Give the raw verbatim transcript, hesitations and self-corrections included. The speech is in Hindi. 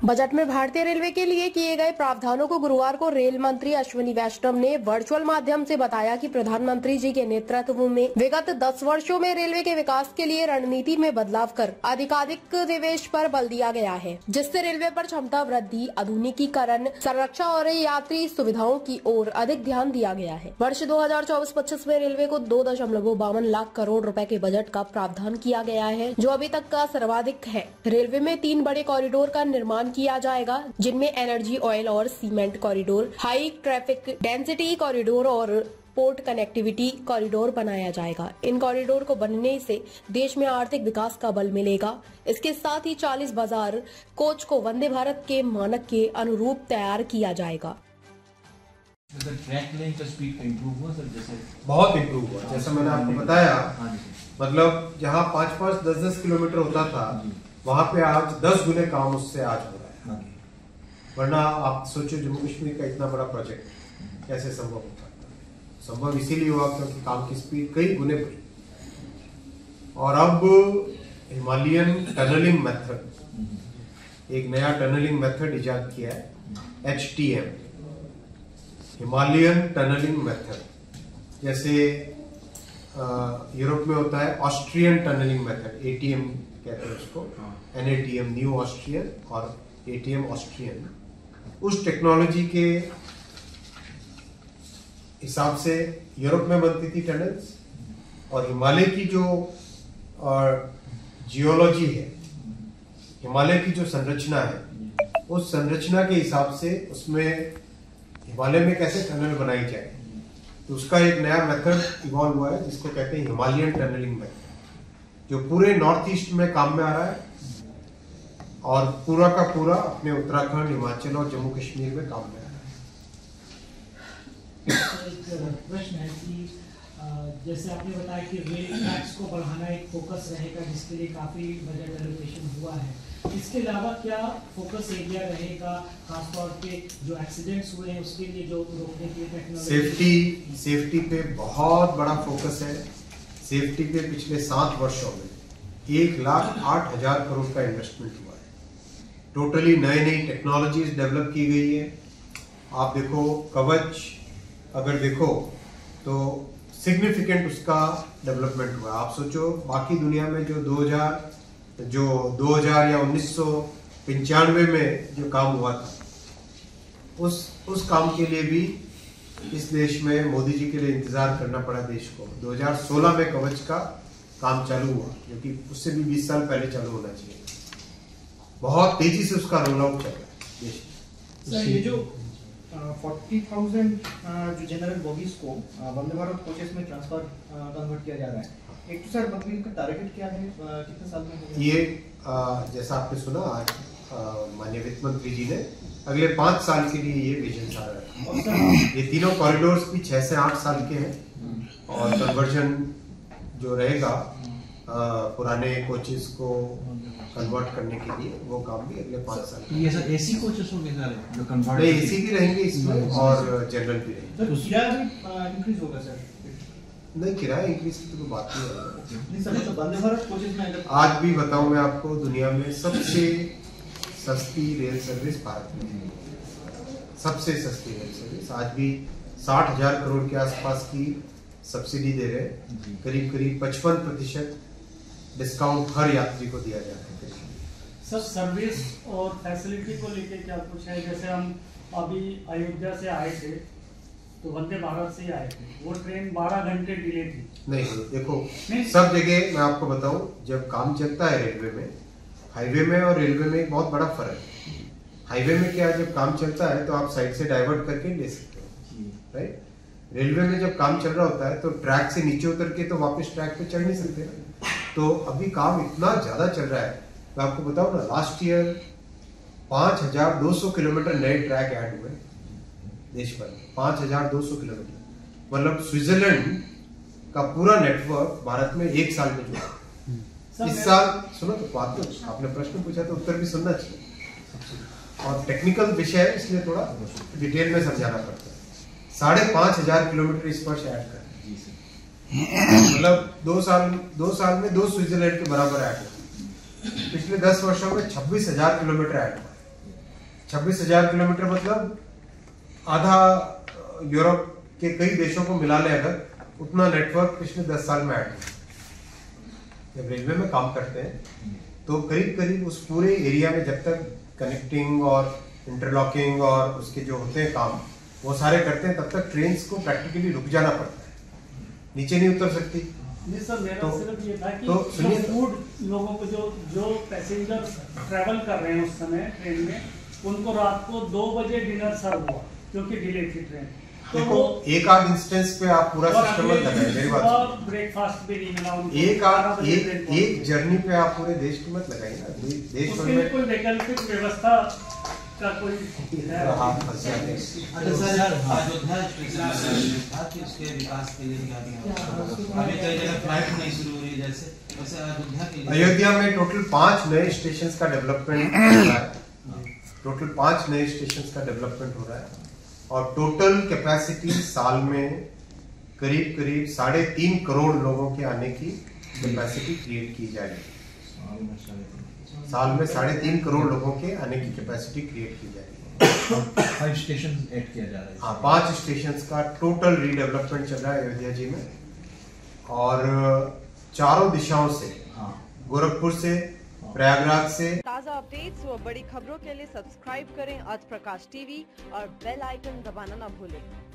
बजट में भारतीय रेलवे के लिए किए गए प्रावधानों को गुरुवार को रेल मंत्री अश्विनी वैष्णव ने वर्चुअल माध्यम से बताया कि प्रधानमंत्री जी के नेतृत्व में विगत दस वर्षों में रेलवे के विकास के लिए रणनीति में बदलाव कर अधिकाधिक निवेश पर बल दिया गया है, जिससे रेलवे पर क्षमता वृद्धि, आधुनिकीकरण, संरक्षा और यात्री सुविधाओं की ओर अधिक ध्यान दिया गया है। वर्ष दो हजार चौबीस पच्चीस में रेलवे को दो दशमलव बावन लाख करोड़ रुपए के बजट का प्रावधान किया गया है, जो अभी तक का सर्वाधिक है। रेलवे में तीन बड़े कॉरिडोर का निर्माण किया जाएगा, जिनमें एनर्जी, ऑयल और cement corridor, high traffic density corridor और पोर्ट कनेक्टिविटी कॉरिडोर बनाया जाएगा। इन कॉरिडोर को बनने से देश में आर्थिक विकास का बल मिलेगा। इसके साथ ही चालीस बाजार कोच को वंदे भारत के मानक के अनुरूप तैयार किया जाएगा। बहुत इम्प्रूव हुआ, जैसा मैंने आपको बताया। मतलब जहाँ पाँच पाँच दस दस किलोमीटर होता था, वहाँ पे आज दस गुने काम उससे आज हो रहा है। वरना आप सोचो जम्मू कश्मीर का इतना बड़ा प्रोजेक्ट कैसे संभव होता है? संभव इसीलिए हुआ क्योंकि काम की स्पीड कई गुने बढ़ी। और अब हिमालयन टनलिंग मेथड, एक नया टनलिंग मेथड इजाद किया है, H T M, Himalayan tunnelling method. जैसे यूरोप में होता है Austrian tunnelling method, A T M कहते हैं उसको, N A T M new Austrian और ए टी एम ऑस्ट्रियन। उस टेक्नोलॉजी के हिसाब से यूरोप में बनती थी टनल्स, और हिमालय की जो जियोलॉजी है, हिमालय की जो संरचना है, उस संरचना के हिसाब से उसमें हिमालय में कैसे टनल बनाई जाए, तो उसका एक नया मेथड इवॉल्व हुआ है जिसको कहते हैं हिमालयन टनलिंग मेथड, जो पूरे नॉर्थ ईस्ट में काम में आ रहा है और पूरा का पूरा अपने उत्तराखंड, हिमाचल और जम्मू कश्मीर में काम में आ रहा है। एक प्रश्न है कि जैसे आपने बताया कि रेल ट्रैक्स को बढ़ाना एक फोकस रहेगा, जिसके लिए काफी बजट एलोकेशन हुआ है। इसके अलावा क्या फोकस एरिया रहेगा, खासतौर पे जो एक्सीडेंट्स हुए हैं उसके लिए, जो रोकने के लिए टेक्नोलॉजी? सेफ्टी सेफ्टी पे बहुत बड़ा फोकस है। सेफ्टी पे पिछले सात वर्षों में एक लाख आठ हजार करोड़ का इन्वेस्टमेंट हुआ है। टोटली नई नई टेक्नोलॉजीज डेवलप की गई है। आप देखो कवच, अगर देखो तो सिग्निफिकेंट उसका डेवलपमेंट हुआ। आप सोचो बाकी दुनिया में जो दो हजार जो दो हजार या उन्नीस सौ पंचानवे में जो काम हुआ था, उस उस काम के लिए भी इस देश में मोदी जी के लिए इंतजार करना पड़ा देश को। दो हजार सोलह में कवच का काम चालू हुआ, जो कि उससे भी बीस साल पहले चालू होना चाहिए। बहुत तेजी से उसका रोल आउट चल रहा है देश में। सर, ये जो फोर्टी थाउजेंड जो जनरल बॉगीज को वंदे भारत कोचेस में ट्रांसफर कन्वर्ट किया जा रहा है, एक तो सर बदलने का टारगेट क्या है, कितने साल में होगा ये? आ, जैसा आपने सुना आज माननीय वित्त मंत्री जी ने अगले पांच साल के लिए ये विजन सारा है। ये तीनों कॉरिडोर्स भी छह से आठ साल के हैं, और कन्वर्जन जो रहेगा आ, पुराने कोचेस को कन्वर्ट करने के लिए, वो काम भी अगले पांच साल। ये सर एसी कोचेस होंगे सर जो कन्वर्ट? नहीं, एसी भी रहेंगे इसमें और जनरल भी रहेंगे। सर किराया इंक्रीज होगा सर? नहीं, किराया इंक्रीज की तो बात नहीं है। नहीं सर, मतलब वंदे भारत कोचेस में अगर आज भी बताऊं मैं आपको, दुनिया में सबसे सस्ती रेल सर्विस भारत में है। सबसे सस्ती रेल सर्विस आज भी साठ हजार करोड़ के आसपास की सब्सिडी दे रहे हैं। करीब करीब पचपन प्रतिशत डिस्काउंट हर यात्री को दिया जाता है। सर, सर्विस और फैसिलिटी को लेके क्या कुछ है? जैसे हम अभी अयोध्या से आए थे तो वंदे भारत से ही आए थे, वो ट्रेन बारह घंटे डिले थी। नहीं, देखो सब जगह मैं आपको बताऊं, जब काम चलता है रेलवे में, हाईवे में और रेलवे में एक बहुत बड़ा फर्क है। हाईवे में क्या, जब काम चलता है तो आप साइड से डाइवर्ट करके ले सकते हो, राइट? रेलवे में जब काम चल रहा होता है तो ट्रैक से नीचे उतर के तो वापस ट्रैक पे चढ़ नहीं सकते। तो अभी काम इतना ज्यादा चल रहा है, मैं आपको बताऊं ना, लास्ट ईयर पांच हजार दो सौ किलोमीटर नए ट्रैक ऐड हुए देश भर में। पांच हजार दो सौ किलोमीटर, मतलब स्विट्जरलैंड का पूरा नेटवर्क भारत में एक साल में जुड़ा। इस साल सुनो तो बात, तो आपने प्रश्न पूछा तो उत्तर भी सुनना चाहिए, और टेक्निकल विषय है इसलिए थोड़ा डिटेल में समझाना पड़ता है। साढ़े पांच हजार किलोमीटर इस वर्ष ऐड कर, मतलब दो साल दो साल में दो स्विट्जरलैंड के बराबर ऐड हुआ। पिछले दस वर्षों में छब्बीस हजार किलोमीटर ऐड हुआ। छब्बीस हजार किलोमीटर मतलब आधा यूरोप के कई देशों को मिला ले अगर, उतना नेटवर्क पिछले दस साल में ऐड हुआ। जब रेलवे में काम करते हैं तो करीब करीब उस पूरे एरिया में जब तक कनेक्टिंग और इंटरलॉकिंग और उसके जो होते हैं काम वो सारे करते हैं, तब तक ट्रेन को प्रैक्टिकली रुक जाना पड़ता है, नीचे नहीं उतर सकती। नहीं सर, मेरा तो, सिर्फ ये था कि तो जो फूड लोगों को जो जो पैसेंजर ट्रैवल कर रहे हैं उस समय ट्रेन में, उनको रात को दो बजे डिनर सर्व हुआ क्योंकि डिले थी ट्रेन। तो देखो एक आध इंस्टेंस पे आप पूरा सिस्टम मत लगाइए, मेरी बात सुनिए। ब्रेकफास्ट भी नहीं मिला उनको। एक आध एक एक जर्नी पे आप पूरे देश की मत लगाइए ना, देश भर उसके लिए में कोई वैकल्पिक व्यवस्था का कोई है? आप फंस जाते हैं। अच्छा सर, अयोध्या स्टेशन था कि उसके विकास के लिए क्या किया? अभी कई जगह फ्लाइट नहीं शुरू हो रही जैसे, वैसे अयोध्या के लिए अयोध्या में टोटल पांच नए स्टेशन का डेवलपमेंट हो रहा है। टोटल पांच नए स्टेशन का डेवलपमेंट हो रहा है और टोटल कैपेसिटी साल में करीब करीब साढ़े तीन करोड़ लोगों के आने की कैपेसिटी क्रिएट की जाएगी। साल में साढ़े तीन करोड़ लोगों के आने की कैपेसिटी क्रिएट की जाएगी। फाइव स्टेशन ऐड किया जा रहा है। हाँ, पांच स्टेशन का टोटल रीडेवलपमेंट चल रहा है अयोध्या जी में और चारों दिशाओं से, गोरखपुर से, प्रयागराज से। ताज़ा अपडेट्स व बड़ी खबरों के लिए सब्सक्राइब करें आज प्रकाश टीवी और बेल आइकन दबाना न भूलें।